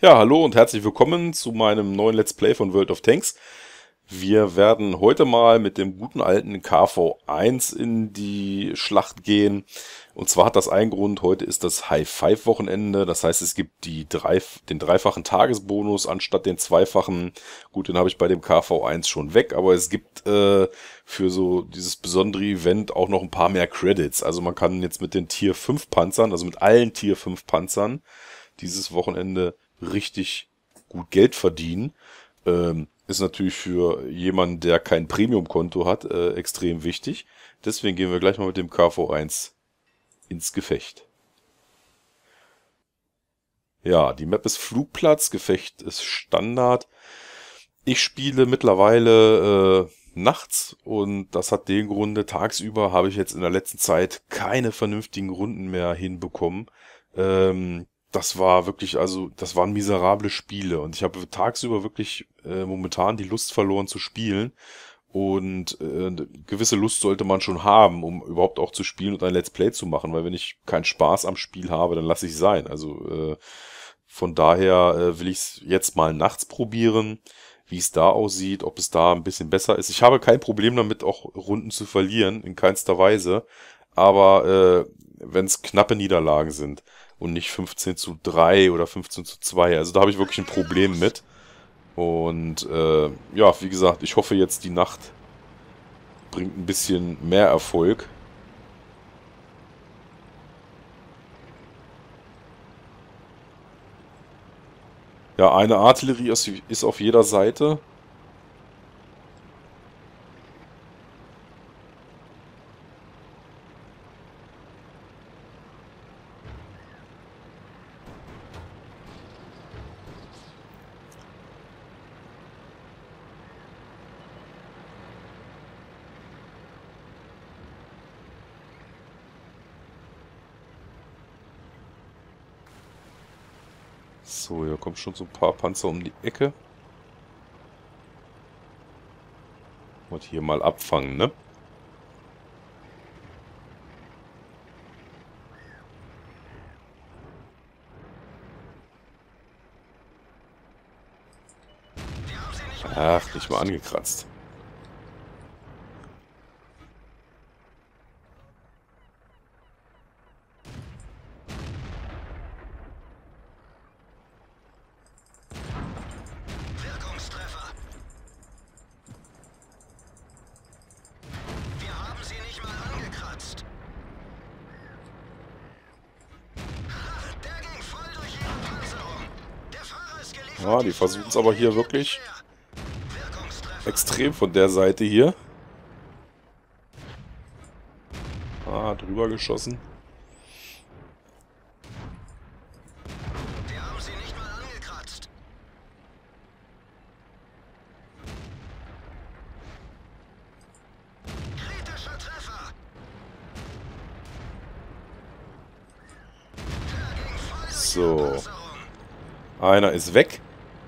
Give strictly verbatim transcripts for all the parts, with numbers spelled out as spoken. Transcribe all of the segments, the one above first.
Ja, hallo und herzlich willkommen zu meinem neuen Let's Play von World of Tanks. Wir werden heute mal mit dem guten alten K V eins in die Schlacht gehen. Und zwar hat das einen Grund, heute ist das High-Five-Wochenende. Das heißt, es gibt die drei, den dreifachen Tagesbonus anstatt den zweifachen. Gut, den habe ich bei dem K V eins schon weg, aber es gibt äh, für so dieses besondere Event auch noch ein paar mehr Credits. Also man kann jetzt mit den Tier fünf Panzern, also mit allen Tier fünf Panzern, dieses Wochenende richtig gut Geld verdienen. Ähm, ist natürlich für jemanden, der kein Premium-Konto hat, äh, extrem wichtig. Deswegen gehen wir gleich mal mit dem K V eins ins Gefecht. Ja, die Map ist Flugplatz, Gefecht ist Standard. Ich spiele mittlerweile äh, nachts und das hat den Grunde, tagsüber habe ich jetzt in der letzten Zeit keine vernünftigen Runden mehr hinbekommen. Ähm, das war wirklich, also das waren miserable Spiele und ich habe tagsüber wirklich äh, momentan die Lust verloren zu spielen. Und äh, eine gewisse Lust sollte man schon haben, um überhaupt auch zu spielen und ein Let's Play zu machen, weil wenn ich keinen Spaß am Spiel habe, dann lasse ich es sein. Also äh, von daher äh, will ich es jetzt mal nachts probieren, wie es da aussieht, ob es da ein bisschen besser ist. Ich habe kein Problem damit, auch Runden zu verlieren, in keinster Weise. Aber äh, wenn es knappe Niederlagen sind und nicht fünfzehn zu drei oder fünfzehn zu zwei, also da habe ich wirklich ein Problem mit. Und äh, ja, wie gesagt, ich hoffe jetzt, die Nacht bringt ein bisschen mehr Erfolg. Ja, eine Artillerie ist, ist auf jeder Seite. So, hier kommen schon so ein paar Panzer um die Ecke. Und hier mal abfangen, ne? Ach, nicht mal angekratzt. Wirkungstreffer. Wir haben sie nicht mal angekratzt. Ha, der ging voll durch ihre Panzerung. Der Fahrer ist geliefert. Ja, die versuchen es aber hier wirklich extrem von der Seite hier. Ah, drüber geschossen. Wir haben sie nicht mal angekratzt. Kritischer Treffer. Der ging voll durch So, ihre Panzerung. einer ist weg.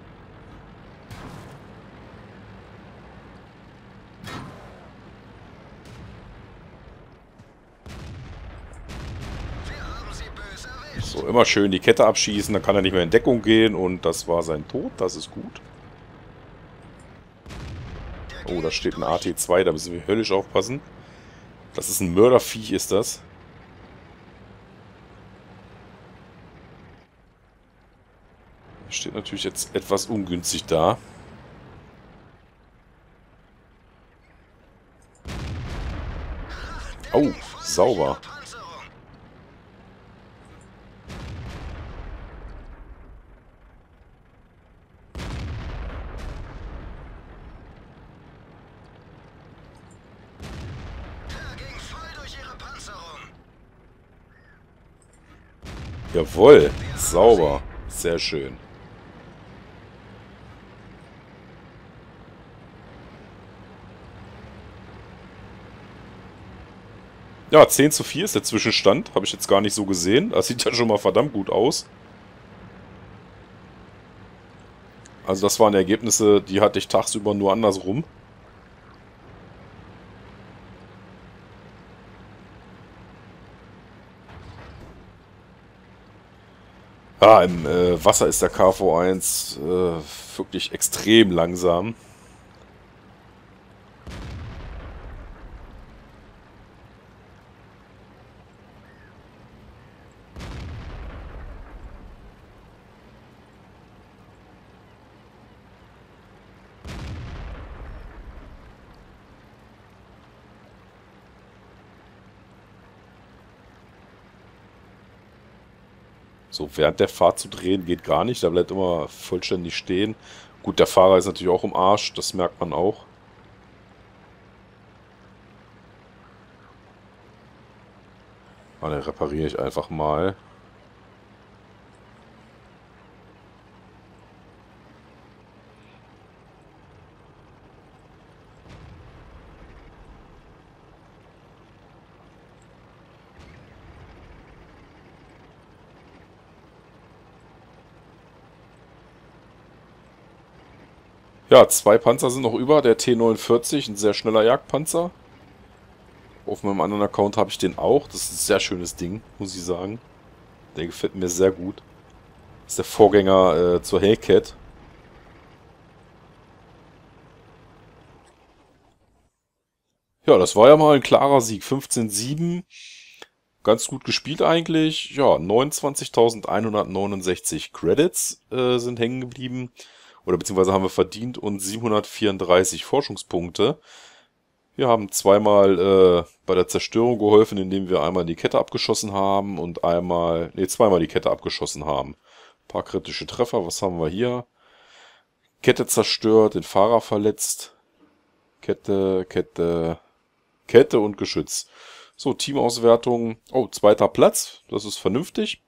Wir haben sie böse erwischt. So, immer schön die Kette abschießen, dann kann er nicht mehr in Deckung gehen und das war sein Tod, das ist gut. Oh, da steht ein A T zwei, da müssen wir höllisch aufpassen. Das ist ein Mörderviech, ist das. Steht natürlich jetzt etwas ungünstig da. Der Oh, ging voll durch sauber. ihre Panzerung. Der ging voll durch ihre Panzerung. Jawohl, sauber. Sehr schön. Ja, zehn zu vier ist der Zwischenstand. Habe ich jetzt gar nicht so gesehen. Das sieht ja schon mal verdammt gut aus. Also das waren Ergebnisse, die hatte ich tagsüber nur andersrum. Ah, im äh, Wasser ist der K V eins äh, wirklich extrem langsam. So, während der Fahrt zu drehen geht gar nicht, da bleibt immer vollständig stehen. Gut, der Fahrer ist natürlich auch im Arsch, das merkt man auch. Ah, den repariere ich einfach mal. Ja, zwei Panzer sind noch über. Der T neunundvierzig, ein sehr schneller Jagdpanzer. Auf meinem anderen Account habe ich den auch. Das ist ein sehr schönes Ding, muss ich sagen. Der gefällt mir sehr gut. Das ist der Vorgänger äh, zur Hellcat. Ja, das war ja mal ein klarer Sieg. fünfzehn sieben. Ganz gut gespielt eigentlich. Ja, neunundzwanzigtausendeinhundertneunundsechzig Credits äh, sind hängen geblieben. Oder beziehungsweise haben wir verdient und siebenhundertvierunddreißig Forschungspunkte. Wir haben zweimal äh, bei der Zerstörung geholfen, indem wir einmal die Kette abgeschossen haben und einmal, nee, zweimal die Kette abgeschossen haben. Ein paar kritische Treffer, was haben wir hier? Kette zerstört, den Fahrer verletzt. Kette, Kette, Kette und Geschütz. So, Teamauswertung. Oh, zweiter Platz, das ist vernünftig.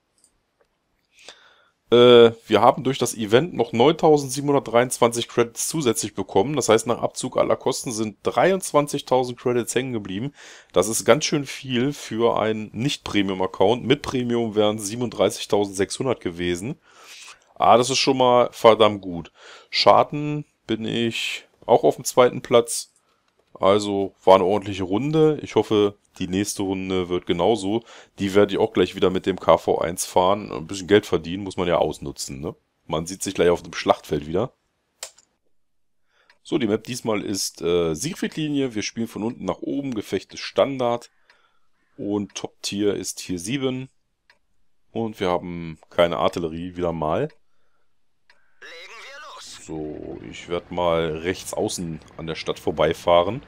Äh, wir haben durch das Event noch neuntausendsiebenhundertdreiundzwanzig Credits zusätzlich bekommen. Das heißt, nach Abzug aller Kosten sind dreiundzwanzigtausend Credits hängen geblieben. Das ist ganz schön viel für einen Nicht-Premium-Account. Mit Premium wären siebenunddreißigtausendsechshundert gewesen. Ah, das ist schon mal verdammt gut. Schaden bin ich auch auf dem zweiten Platz. Also war eine ordentliche Runde. Ich hoffe, die nächste Runde wird genauso. Die werde ich auch gleich wieder mit dem K V eins fahren. Ein bisschen Geld verdienen muss man ja ausnutzen, ne? Man sieht sich gleich auf dem Schlachtfeld wieder. So, die Map diesmal ist äh, Siegfriedlinie. Wir spielen von unten nach oben. Gefecht ist Standard. Und Top-Tier ist Tier sieben. Und wir haben keine Artillerie, wieder mal. Legen wir los. So, ich werde mal rechts außen an der Stadt vorbeifahren.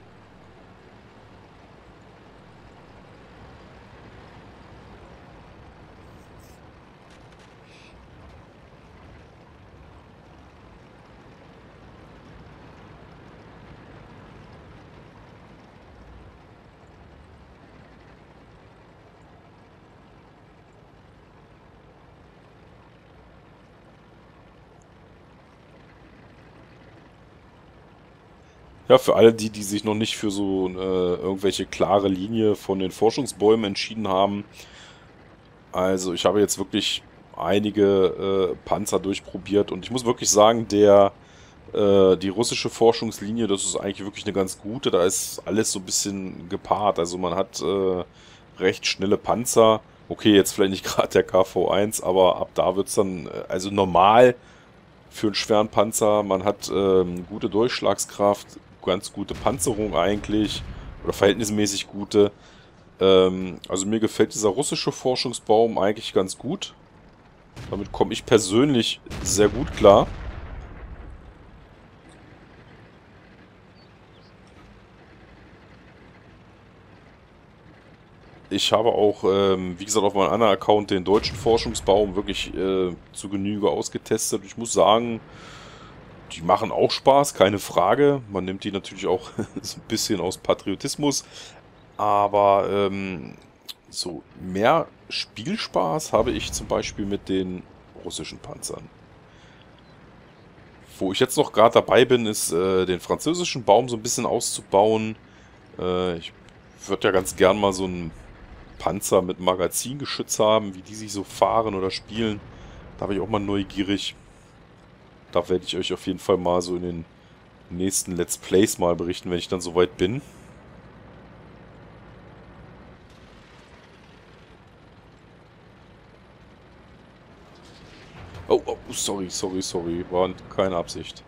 Ja, für alle die, die sich noch nicht für so äh, irgendwelche klare Linie von den Forschungsbäumen entschieden haben. Also ich habe jetzt wirklich einige äh, Panzer durchprobiert und ich muss wirklich sagen, der äh, die russische Forschungslinie, das ist eigentlich wirklich eine ganz gute. Da ist alles so ein bisschen gepaart. Also man hat äh, recht schnelle Panzer. Okay, jetzt vielleicht nicht gerade der K V eins, aber ab da wird es dann, äh, also normal für einen schweren Panzer. Man hat ähm, gute Durchschlagskraft, ganz gute Panzerung eigentlich, oder verhältnismäßig gute. Ähm, also mir gefällt dieser russische Forschungsbaum eigentlich ganz gut. Damit komme ich persönlich sehr gut klar. Ich habe auch, ähm, wie gesagt, auf meinem anderen Account den deutschen Forschungsbaum wirklich äh, zu Genüge ausgetestet. Ich muss sagen, die machen auch Spaß, keine Frage. Man nimmt die natürlich auch so ein bisschen aus Patriotismus. Aber ähm, so mehr Spielspaß habe ich zum Beispiel mit den russischen Panzern. Wo ich jetzt noch gerade dabei bin, ist äh, den französischen Baum so ein bisschen auszubauen. Äh, ich würde ja ganz gern mal so einen Panzer mit Magazingeschütz haben, wie die sich so fahren oder spielen. Da bin ich auch mal neugierig. Da werde ich euch auf jeden Fall mal so in den nächsten Let's Plays mal berichten, wenn ich dann soweit bin. Oh, oh, sorry, sorry, sorry. War keine Absicht.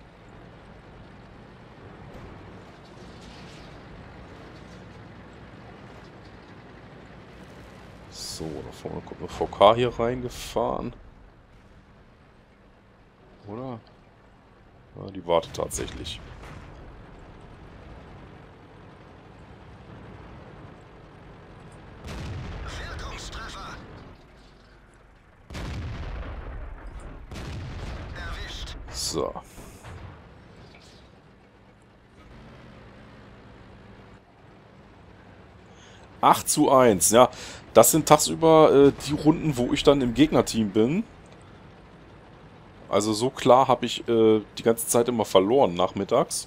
So, da vorne kommt eine V K hier reingefahren. Oder? Ja, die wartet tatsächlich. Wirkungstreffer. Erwischt. So. acht zu eins, ja. Das sind tagsüber äh, die Runden, wo ich dann im Gegnerteam bin. Also so klar habe ich äh, die ganze Zeit immer verloren nachmittags.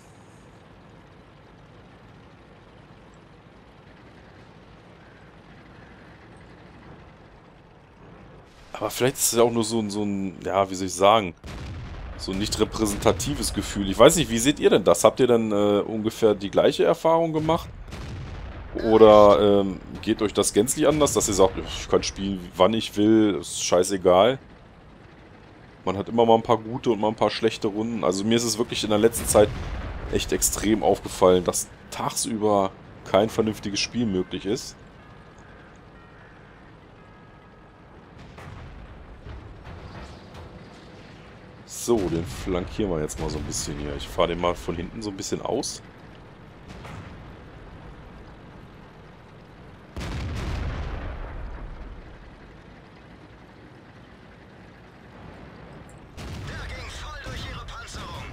Aber vielleicht ist es ja auch nur so ein, so ein, ja, wie soll ich sagen, so ein nicht repräsentatives Gefühl. Ich weiß nicht, wie seht ihr denn das? Habt ihr dann äh, ungefähr die gleiche Erfahrung gemacht? Oder ähm, geht euch das gänzlich anders, dass ihr sagt, ich kann spielen, wann ich will, ist scheißegal? Man hat immer mal ein paar gute und mal ein paar schlechte Runden. Also mir ist es wirklich in der letzten Zeit echt extrem aufgefallen, dass tagsüber kein vernünftiges Spiel möglich ist. So, den flankieren wir jetzt mal so ein bisschen hier. Ich fahre den mal von hinten so ein bisschen aus. Der ging voll durch ihre Panzerung.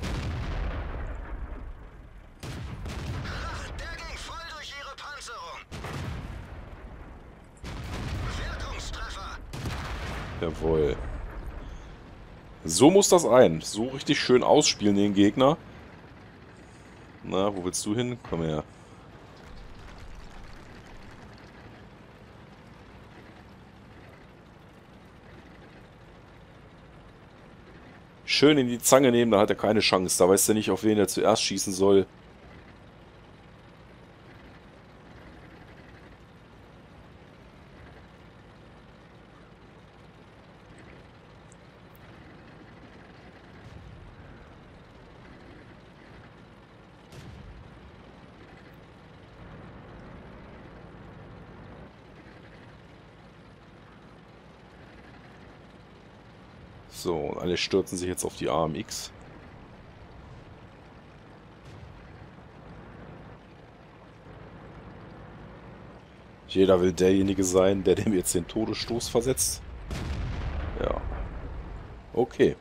Ha, der ging voll durch ihre Panzerung. Wirkungstreffer. Jawohl. So muss das ein. So richtig schön ausspielen den Gegner. Na, wo willst du hin? Komm her. Schön in die Zange nehmen, dann hat er keine Chance. Da weiß er nicht, auf wen er zuerst schießen soll. So, und alle stürzen sich jetzt auf die A M X. Jeder will derjenige sein, der dem jetzt den Todesstoß versetzt. Ja. Okay.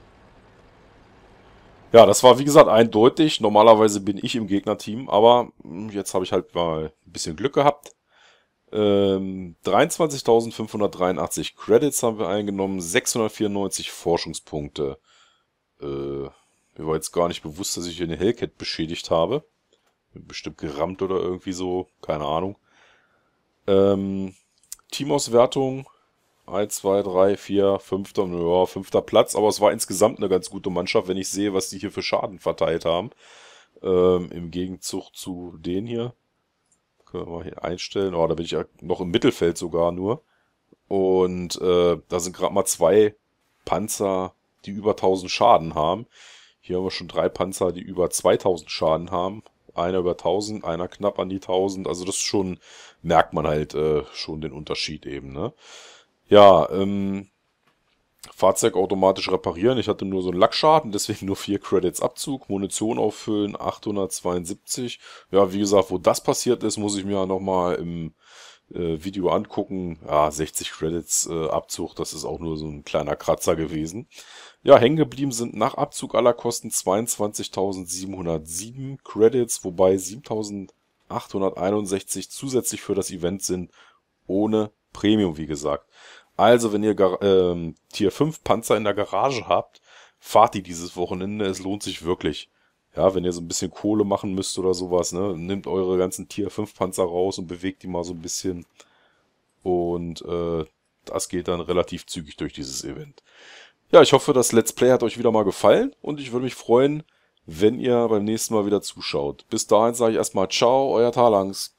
Ja, das war wie gesagt eindeutig. Normalerweise bin ich im Gegnerteam, aber jetzt habe ich halt mal ein bisschen Glück gehabt. Ähm, dreiundzwanzigtausendfünfhundertdreiundachtzig Credits haben wir eingenommen, sechshundertvierundneunzig Forschungspunkte. Äh, mir war jetzt gar nicht bewusst, dass ich hier eine Hellcat beschädigt habe. Bestimmt gerammt oder irgendwie so, keine Ahnung. Ähm, Teamauswertung eins, zwei, drei, vier, fünfter, ja, fünfter Platz, aber es war insgesamt eine ganz gute Mannschaft, wenn ich sehe, was die hier für Schaden verteilt haben. Ähm, im Gegenzug zu denen hier. Können wir mal hier einstellen. Oh, da bin ich ja noch im Mittelfeld sogar nur. Und äh, da sind gerade mal zwei Panzer, die über tausend Schaden haben. Hier haben wir schon drei Panzer, die über zweitausend Schaden haben. Einer über tausend, einer knapp an die tausend. Also das ist schon, merkt man halt äh, schon den Unterschied eben, ne? Ja, ähm, Fahrzeug automatisch reparieren. Ich hatte nur so einen Lackschaden, deswegen nur vier Credits Abzug. Munition auffüllen, achthundertzweiundsiebzig. Ja, wie gesagt, wo das passiert ist, muss ich mir ja nochmal im äh, Video angucken. Ja, sechzig Credits äh, Abzug, das ist auch nur so ein kleiner Kratzer gewesen. Ja, hängen geblieben sind nach Abzug aller Kosten zweiundzwanzigtausendsiebenhundertsieben Credits, wobei siebentausendachthunderteinundsechzig zusätzlich für das Event sind, ohne Premium, wie gesagt. Also, wenn ihr Gar ähm, Tier fünf Panzer in der Garage habt, fahrt die dieses Wochenende, es lohnt sich wirklich. Ja, wenn ihr so ein bisschen Kohle machen müsst oder sowas, ne, nehmt eure ganzen Tier fünf Panzer raus und bewegt die mal so ein bisschen. Und äh, das geht dann relativ zügig durch dieses Event. Ja, ich hoffe, das Let's Play hat euch wieder mal gefallen und ich würde mich freuen, wenn ihr beim nächsten Mal wieder zuschaut. Bis dahin sage ich erstmal ciao, euer Talangs.